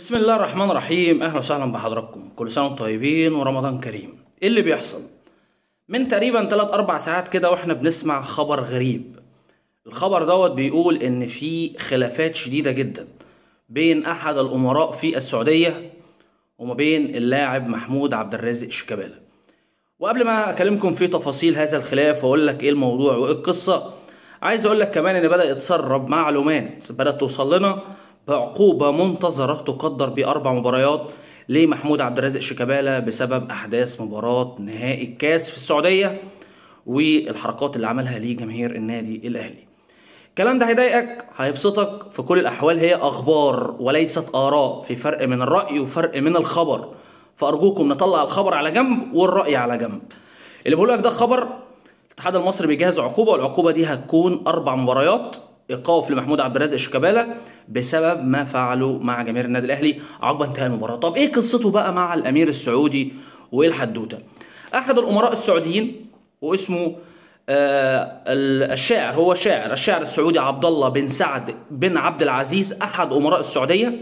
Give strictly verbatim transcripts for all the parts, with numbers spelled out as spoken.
بسم الله الرحمن الرحيم. اهلا وسهلا بحضراتكم، كل سنه وانتم طيبين ورمضان كريم. ايه اللي بيحصل؟ من تقريبا ثلاث أربع ساعات كده واحنا بنسمع خبر غريب. الخبر دوت بيقول ان في خلافات شديده جدا بين احد الامراء في السعوديه وما بين اللاعب محمود عبد الرازق شيكابالا. وقبل ما اكلمكم في تفاصيل هذا الخلاف واقول لك ايه الموضوع وايه القصه، عايز اقول لك كمان ان بدا يتسرب معلومات بدات توصل لنا بعقوبة منتظرة تقدر بأربع مباريات لمحمود عبد الرازق شيكابالا بسبب أحداث مباراة نهائي الكاس في السعودية والحركات اللي عملها ليه جماهير النادي الأهلي. الكلام ده هيضايقك هيبسطك، في كل الأحوال هي أخبار وليست آراء، في فرق من الرأي وفرق من الخبر، فأرجوكم نطلع الخبر على جنب والرأي على جنب. اللي بقول لك ده خبر. الاتحاد المصري بيجهز عقوبة، والعقوبة دي هتكون أربع مباريات ايقاف لمحمود عبد الرازق شيكابالا بسبب ما فعله مع جماهير النادي الاهلي عقب انتهاء المباراه. طب ايه قصته بقى مع الامير السعودي وايه الحدوته؟ احد الامراء السعوديين واسمه آه الشاعر، هو شاعر الشاعر السعودي عبد الله بن سعد بن عبد العزيز، احد امراء السعوديه،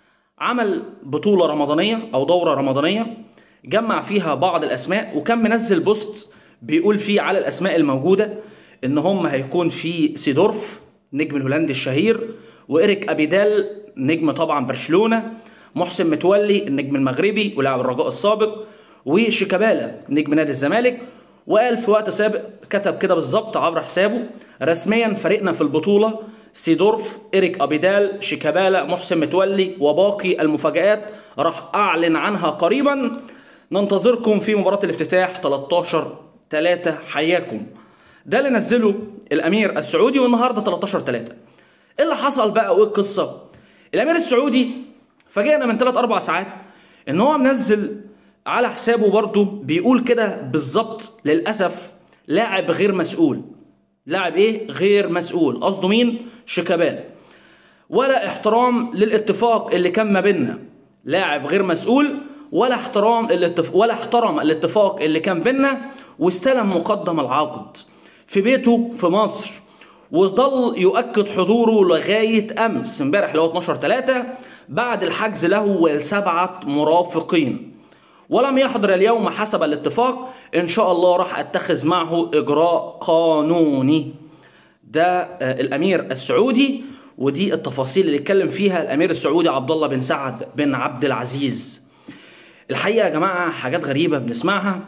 عمل بطوله رمضانيه او دوره رمضانيه جمع فيها بعض الاسماء، وكان منزل بوست بيقول فيه على الاسماء الموجوده ان هم هيكون في سيدورف نجم الهولندي الشهير، وإيريك أبيدال نجم طبعا برشلونة، محسن متولي النجم المغربي ولاعب الرجاء السابق، وشيكابالا نجم نادي الزمالك. وقال في وقت سابق كتب كده بالظبط عبر حسابه: رسميا فريقنا في البطولة سيدورف، إيريك أبيدال، شيكابالا، محسن متولي، وباقي المفاجآت راح أعلن عنها قريبا. ننتظركم في مباراة الافتتاح تلتاشر تلاتة. حياكم. ده اللي نزله الامير السعودي، والنهارده تلتاشر تلاتة. ايه اللي حصل بقى وايه القصه؟ الامير السعودي فاجئنا من ثلاث أربع ساعات ان هو منزل على حسابه برضه بيقول كده بالظبط: للاسف لاعب غير مسؤول. لاعب ايه؟ غير مسؤول. قصده مين؟ شيكابالا. ولا احترام للاتفاق اللي كان ما بيننا. لاعب غير مسؤول ولا احترام الاتفاق ولا احترم الاتفاق اللي كان بيننا، واستلم مقدم العقد في بيته في مصر، وظل يؤكد حضوره لغاية أمس امبارح اللي هو اتناشر تلاتة بعد الحجز له والسبعة مرافقين، ولم يحضر اليوم حسب الاتفاق. إن شاء الله راح أتخذ معه إجراء قانوني. ده الأمير السعودي، ودي التفاصيل اللي اتكلم فيها الأمير السعودي عبد الله بن سعد بن عبد العزيز. الحقيقة يا جماعة حاجات غريبة بنسمعها.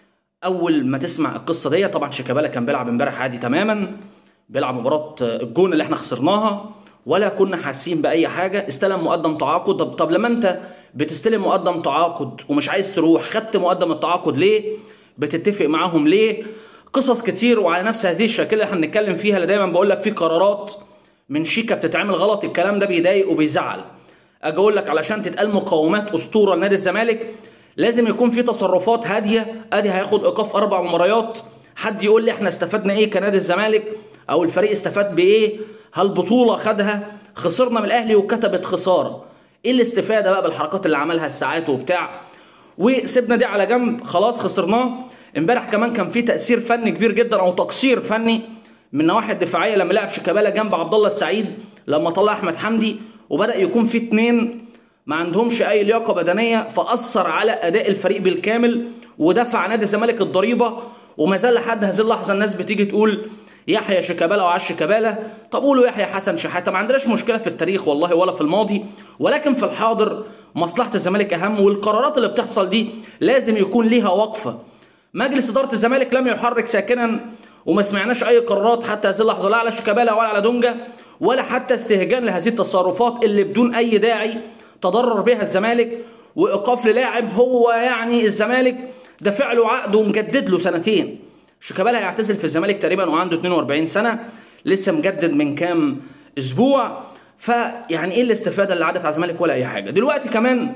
اول ما تسمع القصه دي، طبعا شيكابالا كان بيلعب امبارح عادي تماما، بيلعب مباراه الجون اللي احنا خسرناها ولا كنا حاسين باي حاجه. استلم مقدم تعاقد. طب, طب لما انت بتستلم مقدم تعاقد ومش عايز تروح، خدت مقدم التعاقد ليه؟ بتتفق معاهم ليه؟ قصص كتير وعلى نفس هذه الشكل اللي احنا بنتكلم فيها، اللي دايما بقول لك في قرارات من شيكا بتتعمل غلط. الكلام ده بيضايق وبيزعل. اجي اقول لك علشان تتقال مقومات اسطوره لنادي الزمالك لازم يكون في تصرفات هاديه. ادي هياخد ايقاف اربع مباريات. حد يقول لي احنا استفدنا ايه كنادي الزمالك او الفريق استفاد بايه؟ هل بطوله خدها؟ خسرنا من الاهلي وكتبت خساره. ايه الاستفاده بقى بالحركات اللي عملها الساعات وبتاع؟ وسيبنا دي على جنب، خلاص خسرناه. امبارح كمان كان في تاثير فني كبير جدا او تقصير فني من النواحي الدفاعيه لما لعب شيكابالا جنب عبد الله السعيد، لما طلع احمد حمدي وبدا يكون في اتنين ما عندهمش اي لياقه بدنيه، فاثر على اداء الفريق بالكامل ودفع نادي الزمالك الضريبه. وما زال لحد هذه اللحظه الناس بتيجي تقول يحيى شيكابالا وعاش شيكابالا. طب قولوا يحيى حسن شحاته. ما عندناش مشكله في التاريخ والله ولا في الماضي، ولكن في الحاضر مصلحه الزمالك اهم، والقرارات اللي بتحصل دي لازم يكون ليها وقفه. مجلس اداره الزمالك لم يحرك ساكنا، وما سمعناش اي قرارات حتى هذه اللحظه لا على شيكابالا ولا على دونجا، ولا حتى استهجان لهذه التصرفات اللي بدون اي داعي تضرر بها الزمالك. وايقاف للاعب هو يعني الزمالك دافع له عقد ومجدد له سنتين. شيكابالا هيعتزل في الزمالك تقريبا وعنده اتنين واربعين سنه، لسه مجدد من كام اسبوع. فيعني ايه الاستفاده اللي عادت على الزمالك؟ ولا اي حاجه. دلوقتي كمان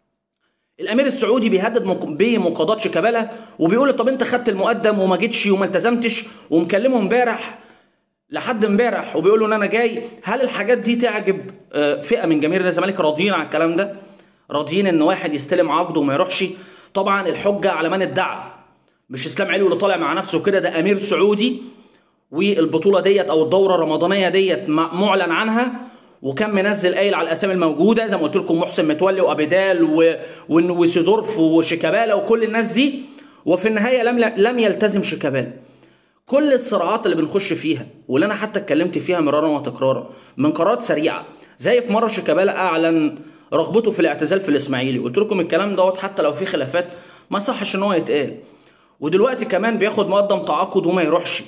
الامير السعودي بيهدد بمقاضاه شيكابالا، وبيقول طب انت خدت المقدم وما جيتش وما التزمتش، ومكلمه امبارح لحد امبارح وبيقول له ان انا جاي. هل الحاجات دي تعجب فئه من جماهير الزمالك؟ راضيين على الكلام ده؟ راضيين ان واحد يستلم عقده وما يروحش؟ طبعا الحجه على من ادعى، مش اسلام علوي اللي طالع مع نفسه كده، ده امير سعودي، والبطوله ديت او الدوره الرمضانيه ديت معلن عنها، وكان منزل قايل على الاسامي الموجوده زي ما قلت لكم، محسن متولي وابيدال و... وسيدورف وشيكابالا وكل الناس دي، وفي النهايه لم لم يلتزم شيكابالا. كل الصراعات اللي بنخش فيها واللي انا حتى اتكلمت فيها مرارا وتكرارا من قرارات سريعه، زي في مره شيكابالا اعلن رغبته في الاعتزال في الاسماعيلي، قلت لكم الكلام دوت حتى لو في خلافات ما صحش ان هو يتقال. ودلوقتي كمان بياخد مقدم تعاقد وما يروحش،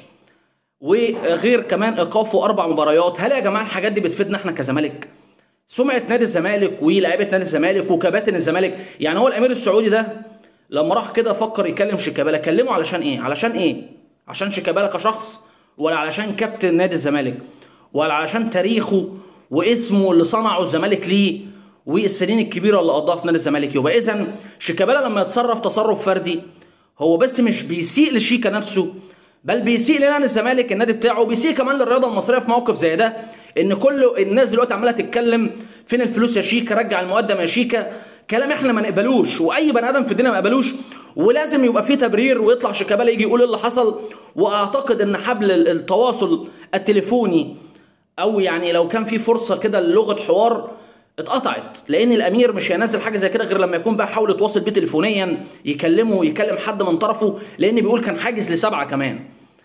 وغير كمان ايقافه اربع مباريات. هل يا جماعه الحاجات دي بتفيدنا احنا كزمالك؟ سمعه نادي الزمالك ولاعيبه نادي الزمالك وكباتن الزمالك، يعني هو الامير السعودي ده لما راح كده فكر يكلم شيكابالا، كلمه علشان ايه؟ علشان ايه؟ عشان شيكابالا كشخص، ولا علشان كابتن نادي الزمالك، ولا علشان تاريخه واسمه اللي صنعه الزمالك ليه والسنين الكبيره اللي قضاها في نادي الزمالك؟ يبقى اذا شيكابالا لما يتصرف تصرف فردي هو بس مش بيسيء لشيكا نفسه، بل بيسيء لنادي الزمالك النادي بتاعه، بيسيء كمان للرياضه المصريه في موقف زي ده. ان كل الناس دلوقتي عماله تتكلم فين الفلوس يا شيكا، رجع المقدم يا شيكا، كلام احنا ما نقبلوش واي بني ادم في الدنيا ما يقبلوش، ولازم يبقى فيه تبرير ويطلع شيكابالا يجي يقول اللي حصل. واعتقد ان حبل التواصل التليفوني او يعني لو كان في فرصه كده للغه حوار اتقطعت، لان الامير مش هينزل حاجه زي كده غير لما يكون بقى حاول يتواصل بيه تليفونيا، يكلمه يكلم حد من طرفه، لان بيقول كان حاجز لسبعه كمان.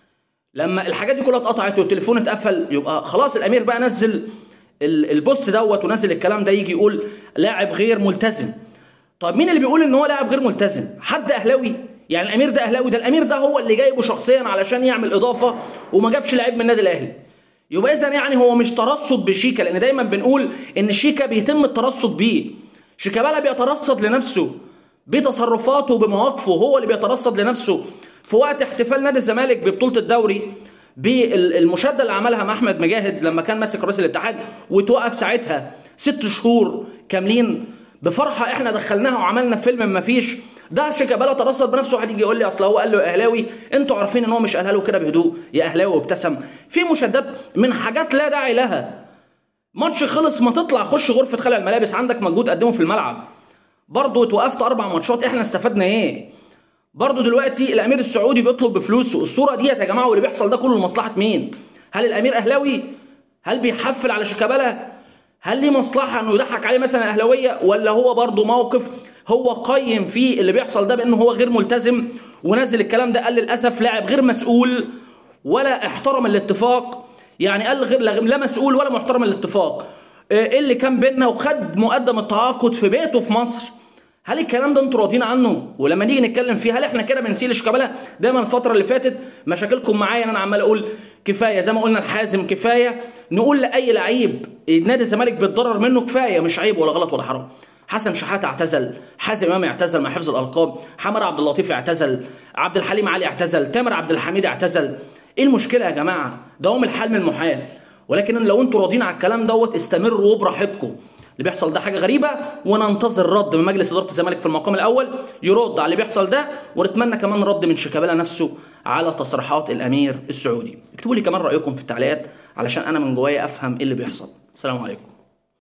لما الحاجات دي كلها اتقطعت والتليفون اتقفل، يبقى خلاص الامير بقى نزل البوست دوت ونزل الكلام ده يجي يقول لاعب غير ملتزم. طب مين اللي بيقول ان هو لاعب غير ملتزم؟ حد اهلاوي؟ يعني الامير ده اهلاوي؟ ده الامير ده هو اللي جايبه شخصيا علشان يعمل اضافه وما جابش لعيب من النادي الاهلي. يبقى اذا يعني هو مش ترصد بشيكا، لان دايما بنقول ان شيكا بيتم الترصد بيه. شيكابالا بيترصد لنفسه بتصرفاته بمواقفه، هو اللي بيترصد لنفسه. في وقت احتفال نادي الزمالك ببطوله الدوري بالمشاده اللي عملها مع احمد مجاهد لما كان ماسك رئيس الاتحاد، وتوقف ساعتها ست شهور كاملين بفرحه احنا دخلناها وعملنا فيلم ما فيش، ده شيكابالا ترصد بنفسه. واحد يجي يقول لي اصل هو قال له يا اهلاوي، انتوا عارفين ان هو مش قالها له كده بهدوء يا اهلاوي وابتسم. في مشادات من حاجات لا داعي لها. ماتش خلص، ما تطلع خش غرفه خلع الملابس، عندك مجهود قدمه في الملعب. برضه اتوقفت اربع ماتشات، احنا استفدنا ايه؟ برضه دلوقتي الامير السعودي بيطلب بفلوسه. الصوره ديت يا جماعه واللي بيحصل ده كله لمصلحه مين؟ هل الامير اهلاوي؟ هل بيحفل على شيكابالا؟ هل ليه مصلحه انه يضحك عليه مثلا اهلاويه؟ ولا هو برضه موقف هو قيم فيه اللي بيحصل ده بانه هو غير ملتزم ونزل الكلام ده؟ قال للاسف لاعب غير مسؤول ولا احترم الاتفاق، يعني قال غير لا مسؤول ولا محترم الاتفاق ايه اللي كان بيننا، وخد مقدم التعاقد في بيته في مصر. هل الكلام ده انتوا راضيين عنه؟ ولما نيجي نتكلم فيه هل احنا كده بنسيل شيكابالا؟ دايما الفتره اللي فاتت مشاكلكم معايا انا عمال اقول كفايه، زي ما قلنا الحازم كفايه، نقول لاي لعيب نادي الزمالك بيتضرر منه كفايه، مش عيب ولا غلط ولا حرام. حسن شحاته اعتزل، حازم امام اعتزل مع حفظ الالقاب، حمد عبد اللطيف اعتزل، عبد الحليم علي اعتزل، تامر عبد الحميد اعتزل. ايه المشكله يا جماعه؟ دوام الحال من المحال. ولكن لو انتوا راضيين على الكلام دوت استمروا وبراحتكم. اللي بيحصل ده حاجه غريبه، وننتظر رد من مجلس اداره الزمالك في المقام الاول يرد على اللي بيحصل ده، ونتمنى كمان رد من شيكابالا نفسه على تصريحات الامير السعودي. اكتبوا لي كمان رايكم في التعليقات علشان انا من جوايا افهم ايه اللي بيحصل. السلام عليكم.